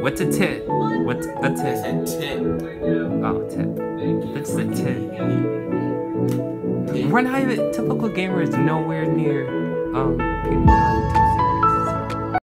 What's a tit? What's a tit? I said tit. Oh, tit. What's a tit? We're not even typical gamers. Nowhere near PewDiePie.